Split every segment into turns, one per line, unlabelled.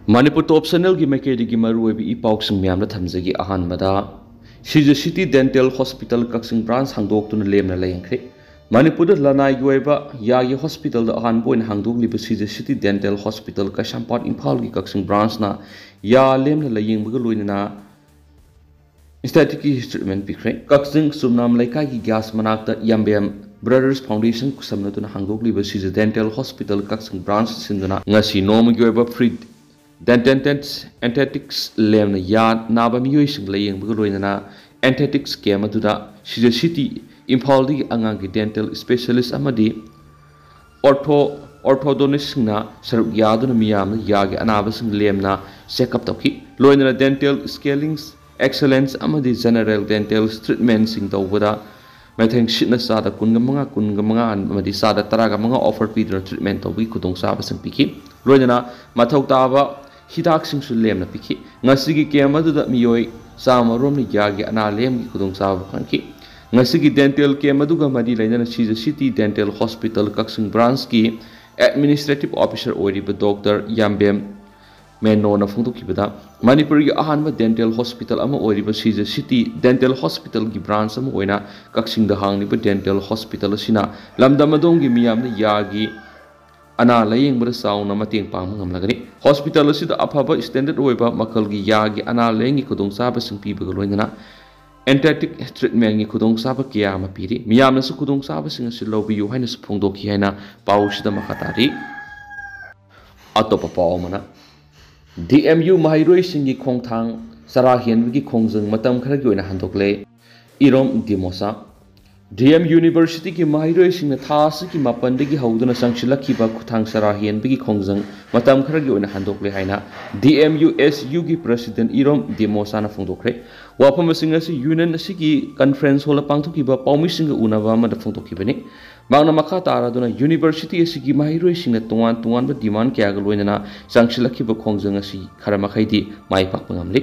Manipur Top Channel की मैकेडी की मरुए भी इपाउक्सिंग म्याम थमजगी अहानबदा CJ city dental hospital Kakching branch हांगदोक्तुन लेमना लेंख्रे मणिपुर लनाई गोयबा यागी हॉस्पिटल अहानबोइन हांगदोक्लिब सीजे सिटी डेंटल हॉस्पिटल कशांपाट इम्फाल की कक्सिंग ब्रांच ना या लेमना लेयिंगबग लोइना स्टैटिक की ट्रीटमेंट पिख्रे कक्सिंग सुमनाम लेका की गैस मनाक्ता यम्बेम ब्रदर्स फाउंडेशन कुसमनतुना हांगदोक्लिब CJ dental hospital Kakching branch सिंदुना ngasi नोम गोयबा फ्री एंथेटिक्स लेमना या नाबा मियोइसिंग लेयिंगबग लोइना एंथेटिक्स केम अदुदा सीजे सिटी इम्फाल दी अंगांग की डेंटल स्पेशलिस्ट अमदी ऑर्थोडोंटिस्टना सरुक यादुना मियाम यागे अनाबसिंग लेमना चेकअप तौखी लोइना डेंटल स्केलिंग्स एक्सलेंस अमदी जनरल डेंटल ट्रीटमेंट सिंग तौबदा मैथेंग सिटना सादा कुनगमंगा अमदी सादा तरागमंगा ऑफर पीदुना ट्रीटमेंट तौबी खुदोंग साबसिंग पिखी लोइना मथौ ताबा हिदाक सिंगसु लेमना पिखी ngasi केम अदुदा मियोय सामरोमनि यागे अना लेम की खुदोंग साब फंकी ngasi dental केम अदुगा मदी लेना CJ city dental hospital Kakching branch की एडमिनिस्ट्रेटिव ऑफिसर ओरिबा डॉक्टर याम्बेम मेनोना फोंदोखिबदा मणिपुर की अहानबा डेंटल हॉस्पिटल अमा ओरिबा सीजे सिटी डेंटल हॉस्पिटल की ब्रांच अमा ओइना कक्सिंग द हांगनिबा डेंटल हॉस्पिटल सिना लमदमदोंग की मियामना यागी अना लायेंगबदा साउना मतेंग पांग ngamlagani हॉस्पिटल असिदा अफाबा स्टैंडर्ड ओइबा मखल की यागी अना लेंगी खुदोंग साबसिंग पीबगा लोइना एंथेटिक ट्रीटमेंट की खुदोंग साब क्या अमा पीरी मियामनसु खुदोंग साबसिंग असि लौबियु हाइनसु फोंदोखि हाइना पाउसिदा मखातारी अतोपा पाउमना DMU माहिरोई सिंगी खोंगथांग सरा हेनबगी खोंजंग मतम खरगी ओइना हंदोकले इरोम दिमोसा DM यूनिवर्सिटी की माहिरोई सिंग थास की मापनदगी हौदुना संगसिलखिबा खुथांग सरा हेनबगी खोंजंग मतम खरगी ओइना हंदोकले हाइना DMU SU की प्रेसिडेंट इरोम दिमोसा ना फोंदोखरे वाफम सिंग असि यूनियन असि की कॉन्फ्रेंस होल पांगथोकिबा पाउमी सिंग उनाबा मद फोंदोखिबनी मांगना मखा तारादुना यूनिवर्सिटी असि की माहिरोई सिंग तुआन तुआन डिमांड क्या गलोइना संगसिलखिबा खोंजंग असि खरमखैदी माइ पाकपा ngamli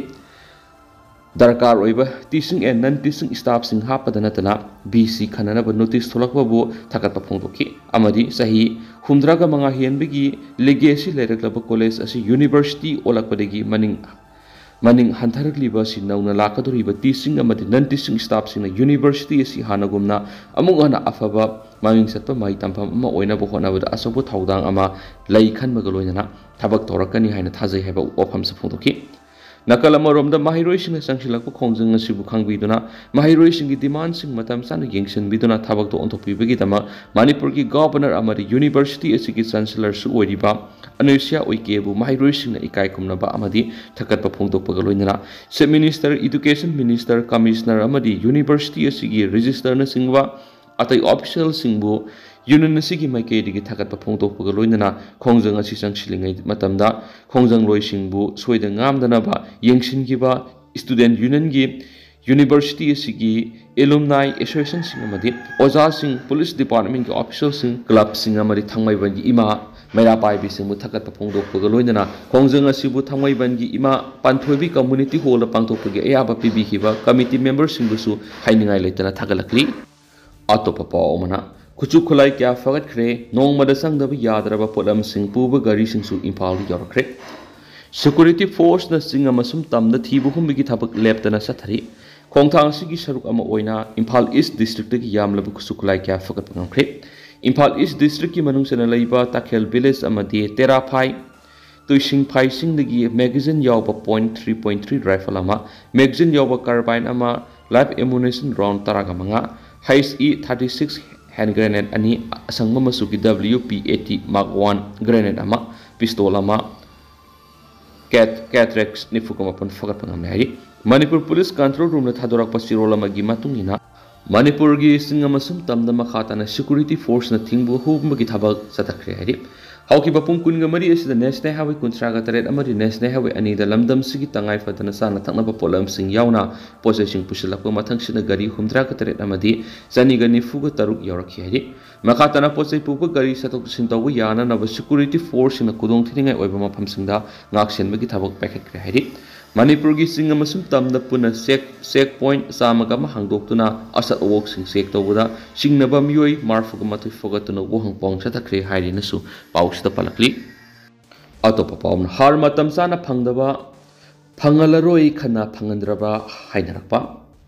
दरकार ओइबा teaching and non teaching staff सिंग हापदनतना BC खननब नोटिस थोलकबो थकतप फोंदोखि अमदी सही हुमद्रागा मंगा हेनबगी लेगेसी लेरकलब कॉलेज असि यूनिवर्सिटी ओलकपदगी मनिंग हंथरकलिबा सि नौना लाकदोरिबा टीचिंग अमदी नॉन टीचिंग स्टाफ सिंग यूनिवर्सिटी असि हानगुमना अमुगना अफबा मांगिंग सत्प माइ तंफम अमा ओइना बो होनाबदा असबो थौदांग अमा लै खनबग लोइना थबक तोरकनी हाइना थाजै हैबा ओफम से फोंदोखि नकल अमरोम द माहिरोई सिंग संगसिलक खोंजंग असिबु खांगबिदुना माहिरोई सिंग डिमांड सिंग मतम सान येंगसनबिदुना थबक तो ओंथोपिबगी दमा मणिपुर की गवर्नर अमरी यूनिवर्सिटी असि की चांसलर सु ओइरिबा अनुष्या ओइकेबु माहिरोई सिंग इकाई कुमनबा अमदी थकतप फोंदोकपग लोइना chief minister education minister commissioner अमदी यूनिवर्सिटी असि की रजिस्टर न सिंगवा अतै ऑफिशियल सिंगबु यूनियन की माइकेदी की थकत फोंदोकपग लोइना खोंजंग असि संगसिलिङै मतमदा खोंजंग लोइसिंगबु सोइद ngamdनबा येंगसिनगिबा स्टूडेंट यूनियन की यूनिवर्सिटी असि की एलुमनाई एसोसिएशन सिंग अमदी ओजा सिंग पुलिस डिपार्टमेंट की ऑफिसर सिंग क्लब सिंग अमदी थंगमैबन की इमा मेरा पाइबी सिंगबु थकत फोंदोकपग लोइना खोंजंग असिबु थंगमैबन की इमा पांथोइबी कम्युनिटी हॉल पांथोकपगे अयाबा पिबिखिबा कमिटी मेंबर सिंगबुसु हाइनिंगाई लेतना थगलकली अतोपा पाउमना खुचु खुलाई क्या फगटख्रे नोंगमद संगदब यादरबा पोलम सिंग पुब गारी सिंगसु इम्फाल यौरख्रे सिक्योरिटी फोर्स न सिंग अमसुम तमद थीबु हुमबगी थबक लेप्तना सथरी खोंगथांग सिगी सरुक अमा ओइना इम्फाल ईस्ट डिस्ट्रिक्ट की यामलब खुचु खुलाई क्या फगट ngamkhre इम्फाल ईस्ट डिस्ट्रिक्ट की मनुंगसना लैबा ताखेल विलेज अमदी तेराफाई तुइसिंग फाइसिंग दगी मैगजीन यावबा .3.3 राइफल अमा मैगजीन यावबा कार्बाइन अमा लाइव एमुनेशन राउंड तरागमंगा HE-36 हैंड ग्रेनेड अनि असंगम मसुकी WP-80 Mark 1 ग्रेनेड अमा पिस्तोल अमा कैट्रेक्स निफुकमपन फगत ngam hai Manipur police control room थादोरक सिरोल अमगी मतुंगिना मणिपुर की सिंग अमसुम तमद मखाताना सिक्योरिटी फोर्स न थिंगबु हुबमगी थबक सतखरे hai हौकिबा पुंग कुनगा मरी असिदा नेशनल हाईवे 39 अमरी नेशनल हाईवे अनीदा लमदम सिगी तंगाई फदना साना थंगनबा पोलम सिंग यावना पोसेसिंग पुसिलकपा मथंगसिना गाड़ी 39 अमदी चनीगा निफुगा तरुक यौरखि है मखाताना पोसे पुबा गाड़ी सतोक सिंतौबु याना नब सिक्योरिटी फोर्स सिंग कुदोंग थिनिंगाई ओइबा मफम सिंगदा ngaksenbagi thabak paikhatkhre hai Manipur की सिंग अमसुम तमद पुना चेक पॉइंट चामगा हांगदोक्तुना असत वोक सिंग चेक तौबदा सिंगनबा मियोय मार्फुग मथुय फगतुना वोहंग पोंग सथख्रे हाइरिनसु पाउसदा पलकली ꯑꯇꯣꯞꯄ ꯄꯥꯎꯅ ꯍꯥꯔ ꯃꯇꯝ ꯆꯥꯅ ꯐꯪꯗꯕ ꯐꯪꯍꯜꯂꯔꯣꯏ ꯈꯟꯅ ꯐꯪꯍꯟꯗ꯭ꯔꯕ ꯍꯥꯏꯅꯔꯛꯄ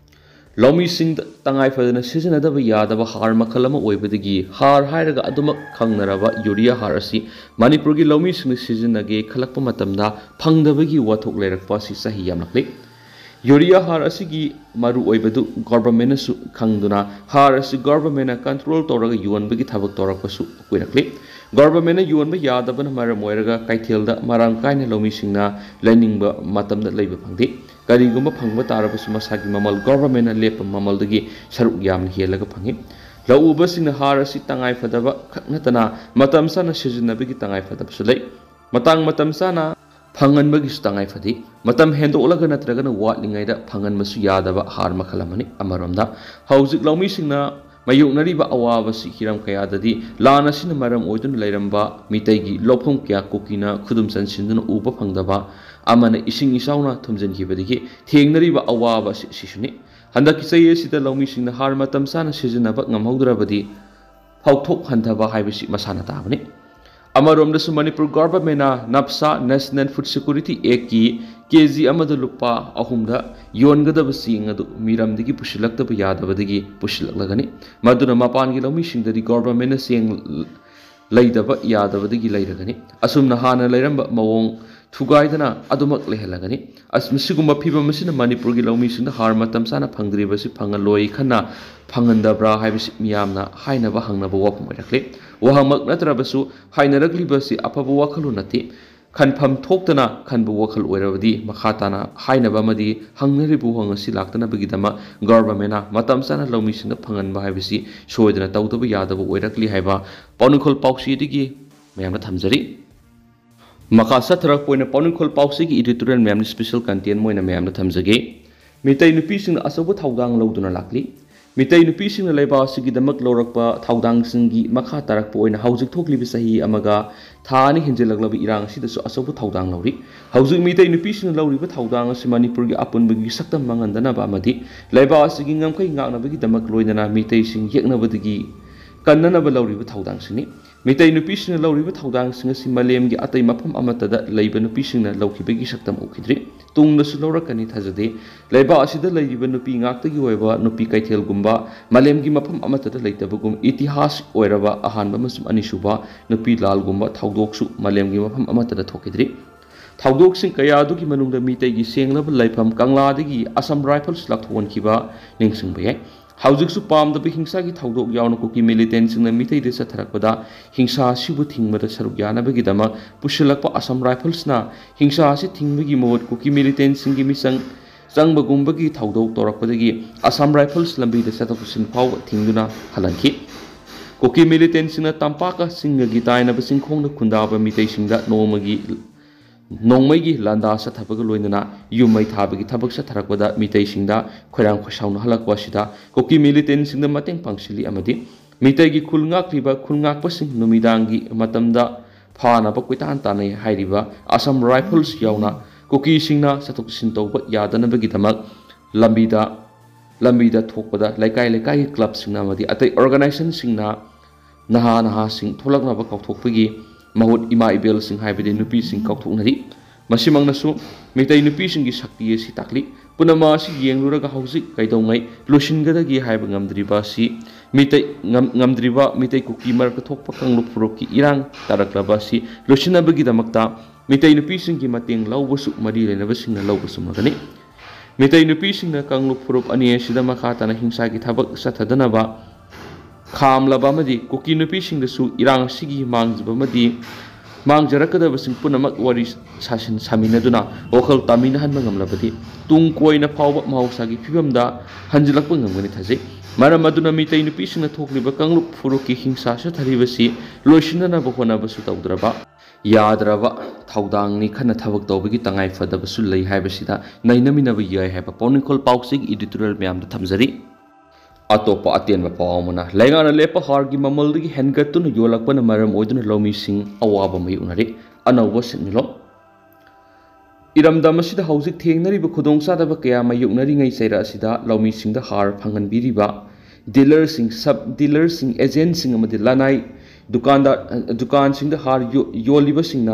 ꯂꯧꯃꯤꯁꯤꯡꯗ ꯇꯉꯥꯏ ꯐꯗꯅ ꯁꯤꯖꯤꯟꯅꯗꯕ ꯌꯥꯗꯕ ꯍꯥꯔ ꯃꯈꯜ ꯑꯃ ꯑꯣꯏꯕꯗꯒꯤ ꯍꯥꯔ ꯍꯥꯏꯔꯒ ꯑꯗꯨꯃꯛ ꯈꯪꯅꯔꯕ ꯌꯨꯔꯤꯌꯥ ꯍꯥꯔ ꯑꯁꯤ ꯃꯅꯤꯄꯨꯔꯒꯤ ꯂꯧꯃꯤꯁꯤꯡꯅ ꯁꯤꯖꯤꯟꯅꯒꯦ ꯈꯜꯂꯛꯄ ꯃꯇꯝꯗ ꯐꯪꯗꯕꯒꯤ ꯋꯥꯊꯣꯛ ꯂꯩꯔꯛꯄ ꯑꯁꯤ ꯆꯍꯤ ꯌꯥꯝꯂꯛꯂꯤ ꯌꯨꯔꯤꯌꯥ ꯍꯥꯔ ꯑꯁꯤꯒꯤ ꯃꯔꯨ ꯑꯣꯏꯕꯗꯨ ꯒꯣꯚꯔꯟꯃꯦꯟꯠꯅꯁꯨ ꯈꯪꯗꯨꯅ ꯍꯥꯔ ꯑꯁꯤ ꯒꯣꯚꯔꯟꯃꯦꯟꯠꯅ ꯀꯟꯇ꯭ꯔꯣꯜ ꯇꯧꯔꯒ ꯌꯣꯟꯕꯒꯤ ꯊꯕꯛ ꯇꯧꯔꯛꯄꯁꯨ ꯀꯨꯏꯔꯛꯂꯤ ꯒꯣꯚꯔꯟꯃꯦꯟꯠꯅ ꯌꯣꯟꯕ ꯌꯥꯗꯕꯅ ꯃꯔꯝ ꯑꯣꯏꯔꯒ ꯀꯩꯊꯦꯜꯗ ꯃꯔꯥꯡ ꯀꯥꯏꯅ ꯂꯧꯃꯤꯁꯤꯡꯅ ꯂꯩꯅꯤꯡꯕ ꯃꯇꯝꯗ ꯂꯩꯕ ꯐꯪꯗꯦ ꯀꯔꯤꯒꯨꯝꯕ ꯐꯪꯕ ꯇꯥꯔꯕꯁꯨ ꯃꯁꯥꯒꯤ ꯃꯃꯜ ꯒꯣꯚꯔꯟꯃꯦꯟꯠꯅ ꯂꯦꯞꯄ ꯃꯃꯜꯗꯒꯤ ꯁꯔꯨꯛ ꯌꯥꯝꯅ ꯍꯦꯜꯂꯒ ꯐꯪꯏ ꯂꯧꯎꯕꯁꯤꯡꯅ ꯍꯥꯔ ꯑꯁꯤ ꯇꯉꯥꯏ ꯐꯗꯕ ꯈꯛ ꯅꯠꯇꯅ ꯃꯇꯝ ꯆꯥꯅ ꯁꯤꯖꯤꯟꯅꯕꯒꯤ ꯇꯉꯥꯏ ꯐꯗꯕꯁꯨ ꯂꯩ ꯃꯇꯝ ꯆꯥꯅ ꯐꯪꯍꯟꯕꯒꯤꯁꯨ ꯇꯉꯥꯏ ꯐꯗꯦ ꯃꯇꯝ ꯍꯦꯟꯗꯣꯛꯂꯒ ꯅꯠꯇ꯭ꯔꯒꯅ ꯋꯥꯠꯂꯤꯉꯩꯗ ꯐꯪꯍꯟꯕꯁꯨ ꯌꯥꯗꯕ ꯍꯥꯔ ꯃꯈꯜ ꯑꯃꯅꯤ ꯑꯃꯔꯣꯝꯗ ꯍꯧꯖꯤꯛ ꯂꯧꯃꯤꯁꯤꯡꯅ ꯃꯥꯌꯣꯛꯅꯔꯤꯕ ꯑꯋꯥꯕꯁꯤ ꯍꯤꯔꯝ ꯀꯌꯥꯗꯗꯤ ꯂꯥꯟ ꯑꯁꯤꯅ ꯃꯔꯝ ꯑꯣꯏꯗꯨꯅ ꯂꯩꯔꯝꯕ ꯃꯤꯇꯩꯒꯤ ꯂꯧꯐꯝ ꯀꯌꯥ ꯀꯨꯀꯤꯅ ꯈꯨꯗꯨꯝ ꯆꯟꯁꯤꯟꯗꯨꯅ ꯎꯕ ꯐꯪꯗꯕ ꯑꯃꯅ ꯏꯁꯤꯡ ꯏꯆꯥꯎꯅ ꯊꯨꯝꯖꯤꯟꯈꯤꯕꯗꯒꯤ ꯊꯦꯡꯅꯔꯤꯕ ꯑꯋꯥꯕ ꯑꯁꯤꯁꯨꯅꯤ ꯍꯟꯗꯛꯀꯤ ꯆꯍꯤ ꯑꯁꯤꯗ ꯂꯧꯃꯤꯁꯤꯡꯅ ꯍꯥꯔ ꯃꯇꯝ ꯆꯥꯅ ꯁꯤꯖꯤꯟꯅꯕ ꯉꯝꯍꯧꯗ꯭ꯔꯕꯗꯤ ꯐꯥꯎꯊꯣꯛ ꯍꯟꯊꯕ ꯍꯥꯏꯕꯁꯤ ꯃꯁꯥꯅ ꯇꯥꯕꯅꯤ ꯑꯃꯔꯣꯝꯗꯁꯨ ꯃꯅꯤꯄꯨꯔ ꯒꯣꯚꯔꯟꯃꯦꯟꯠꯅ ꯅꯞꯁꯥ ꯅꯦꯁꯅꯦꯜ ꯐꯨꯗ ꯁꯦꯀ꯭ꯌꯨꯔꯤꯇꯤ ꯑꯦꯛꯀꯤ केजी अमद लुपा अहुमदा योनगदब सिंग अदु मिरमदगी पुशिलक्तब यादबदगी पुशिलक्लगनी मदुना मपानगी लौमिसिंगददी गवर्नमेंट सेंग लैदब यादबदगी लैरगनी असुमना हाना लैरंब मवोंग थुगाइदना अदुमक लेहलगनी असमसिगुम फिबमसिना मणिपुरगी लौमिसिंगदा हार मतम साना फंगद्रिबसि फंगलोई खन्ना फंगंदब्रा हाइबसि मियामना हाइनबा हंगनबा वाफम ओइरक्ले वहामक नत्रबसु हाइनरक्लिबसि अफब वाखलु नति खनफम थोक्तना खनबु वखल ओइरबदि मखाताना हाइनबमदि हंगनरिबु हंगसि लाक्तनबगिदमा गवर्नमेंटना मतम साना लौमिसिंगदा फंगनबा हाइबसि सोयदना तौदब यादब ओइरक्लि हाइबा पौनुखल पाउसिदिगी मयामना थमजरी मखा सथरक पोइना पौनुखल पाउसिगी एडिटोरियल मयामनि स्पेशल कंटेंट मोइना मयामना थमजगे मितै नुपिसिंगना असौब थौदांग लौदुना लाक्लि मितै नुपिसिंगना लैबासिगिदमक लौरकपा थौदांगसिंगी मखा तारकपा ओइना हौजिक थोक्लिबि सही अमगा थानी हिंजिलगलब इरांग सिदसु असौब थौदांग लौरि हौजिक मितै नुपिसिंगना लौरिबा थौदांग असि मणिपुरगी अपुनबगी सक्तम मंगनदनबा अमदि लैबासिगी ngamkai ngaknabagidamक लोइदना मितैसिंग येक्नबदगी कन्ननबा लौरिबा थौदांगसिंगनि मितै नुपिसिंगना लौरिबा थौदांगसिंग असि मलेमगी अतै मफम अमतदा लैबा नुपिसिंगना लौखिबगी सक्तम उखिद्रि तुंगदसु लौरकनी थाजदे लैबा असिदा लैरिबा नुपि ngakतगी ओइबा नुपि कैथेलगुम्बा मलेमगी मफम अमतदा लैतबगुम इतिहास ओइरबा अहानबा मसुम अनिसुबा नुपि लालगुम्बा थौदोकसु मलेमगी मफम अमतदा थोकिद्रि थौदोकसिंग कयादुगी मनुंगदा मितैगी सेंगलबा लैफम कंगलादगी असम राइफल्स लाथोनखिबा निंगसिंगबा याय हौजिकसु पामदबा हिंसागी थौदोक यावना कुकी मिलिटेंटसिंगना मितैदे चथरकपदा हिंसा सिबु थिंगबदा सरुक यानबगिदमा पुशिलकपा असम राइफल्सना हिंसा असि थिंगबगी मोद कुकी मिलिटेंटसिंगी मिसंग चंगबगुंबगी थौदोक तोरकपदगी असम राइफल्स लंबीदा चथोकसिन फाव थिंगदुना हलनखि कुकी मिलिटेंटसिंगना तंपाका सिंगगी तायनबा सिंखोंदा खुंदाबा मितैसिंगदा नोंमैगी लांदा सथबग लोइनना युमै थाबगी थबक सथरकपदा मितैसिंगदा खोरांग खोसाउना हलकवासिदा कुकी मिलिटेंटसिंगदा मतेंग पांगसिलि अमदि मितैगी खुलंगाक्लिबा खुलंगाकपसिंग नुमिदांगी मतमदा फानाबा कोइतान तानै हाइरिबा असम राइफल्स यावना कुकी सिंगना सथोकसिन तौबा यादनबगिदमक लंबीदा थोकपदा लैकाय लैकाय क्लब सिंगना अमदि अतै ऑर्गेनाइजेशन सिंगना नहा सिंग थोलकनबा कौथोकपगी महूत इमा इबेल सिंह हाइबदि नुपि सिंह कौथोकनरि मसिमंगनसु मितै नुपि सिंगी शक्ति असि ताकलि पुनमा असि येंगलुरगा हौजिक कैदौङै लुसिनगदगी हाइब ngamdriba si मितै कुकी मरक थोकपा कंगलु फुरुकी इरांग तारकलबा si लुसिनबगिदमक्ता मितै नुपि सिंगी मतेंग लौबसु मरि लेनबसिंगना लौबसुमगनि मितै नुपि सिंगना कंगलु फुरुप अनि असिदा मखाताना हिंसागी थबक सथदनबा खामलबामदि कुकी नुपिसिंगसु इरांग सिगी मांगजबमदि मांगजरकदबसिंग पुनमक वरि सासिन सामिनदुना वखल तामिनहनबा ngamlabadi tung koina phawba mahausaगी फिबमदा हंजिलकपा ngamgani थाजै मरम अदुना मितै नुपिसिंगना थोक्लिबा कंगलु फुरुकी हिंसा सथरिबसि लोइसिननबा होनबसु तौद्रबा याद्रबा थौदांगनि खन्ना थबक तौबगी तंगाई फदबसु लै हाइबसिदा नैनमिनबा याय हाइबा पौनिखोल पाउसिग एडिटोरियल म्यामदा थमजरी अतोपा अतेनबा पावमना लैगाना लेपा हारगी ममलदगी हेनगतुना योलकपना मरम ओइदुना लौमिसिंग अवाबा मयुनरि अनौबा सिनिलो इरमदमसिदा हौजिक थेंगनरिबा खुदोंचादबा कया मयुनरिङै चैरा असिदा लौमिसिंगदा हार फंगनबिरिबा डीलरसिंग सब डीलरसिंग एजेंटसिंग अमदि लनाई दुकानसिंगदा हार योलिबसिंगना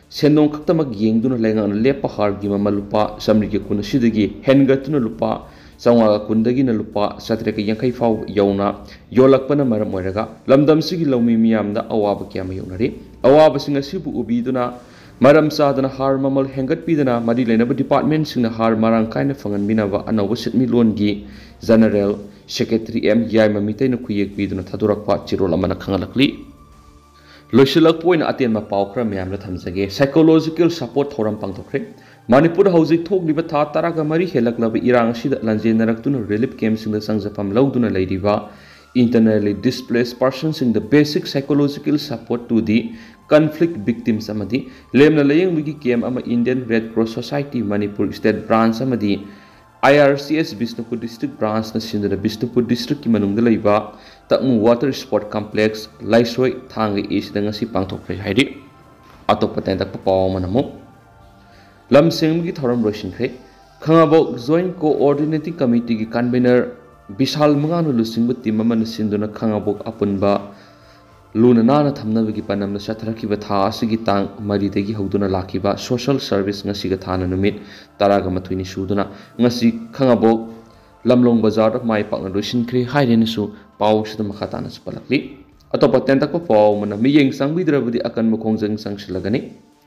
सेंदों खक्तमक येंगदुना लेंगाना लेपा हारगी ममल लुपा समरिगे कुन सिदगी हेनगतुना लुपा चौंगा कुंदगिना लुपा 750 फाव यौना योलकपना मरम ओइरगा लमदमसिगी लौमी मियामदा अवाब क्याम यौनरी अवाबसिंग असिबु उबीदुना मरम चादना हार ममल हेंगतपीदना मरी लेनब डिपार्टमेंट सिंग हार मरांग कायना फंगनबिनाबा अनौब सिटमिलोनगी जनरल सेक्रेटरी एम याइम मितैना खुयेकपीदुना थादुरकपा चिरोल अमना खंगलकली लोइसिलकपोइन अतेन पाव खरा म्यामना थमजगे साइकोलॉजिकल सपोर्ट थोरम पांगथोखरे मणिपुर हौजिक थोकलिबा था तरागा मरी हेलकलब इरांग सिदा लंजेनरक्तुना रिलीफ कैम्प सिंग संगजफम लौदुना लैरिबा internally displaced persons in the basic psychological support to the conflict victims amadi lemna layeng wiki kem ama Indian Red Cross Society Manipur State Branch amadi IRCS Bishnupur District Branch na sindana Bishnupur District ki manungda leiba takmu water sport complex laisoi thangi is danga si pangthokre hairi atopa tendak paw manamo lam senggi thoram roishinkhre khangabo joint coordinating committee ki convener Bishal Manganu Lusingba team amana sinduna khangabok apunba luna nana thamnabagi panamna satharakiba tha asigi tang maridagi hoduna lakiba social service ngasiga thana numit taraga mathuini suduna ngasi khangabok lamlong bazar mai pakna roisinkhre hairenasu paw sida makhatana spalakli atopa tentak paw mana miyeng sangbidrabudi akan mukhongjang sangsilagani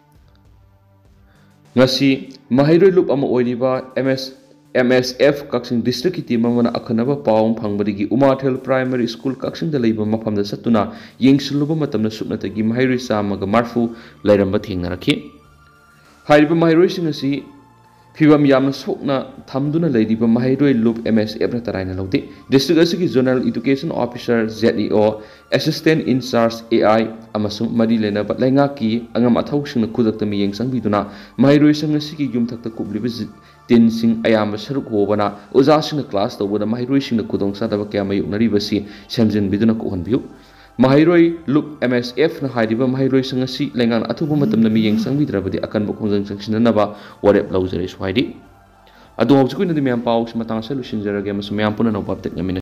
ngasi mahairoi lup ama oiriba MSF Kaksing District ki team amana akhanaba pawng phangbadigi Umathel Primary School Kaksing da leiba mafamda satuna yengsiluba matamna suknatagi mahairoi samaga marfu lairamba thengnarakhi hairiba mahairoi singasi phibam yamna sokna thamduna leiriba mahairoi loop MSF na taraina lawde district asigi zonal education officer ZEO assistant in charge AI amasung mari lena ba lainga ki angam athau singna khudakta mi yeng sangbiduna mahairoi sangasi ki yumthakta kubliba tin sing ayam saruk hobana oja sing class to boda mahairoi sing kudong sa daba kya mayu nari basi semjin biduna ko honbiu mahairoi loop MSF na hairiba mahairoi sangasi lengan athuba matamna mi yeng sangbidrabadi akan bokhongjang sangsinana ba warep laujare swaidi adu hobjukui na di myam paw matang sa lusin jarage masum yam puna no babtek ngamina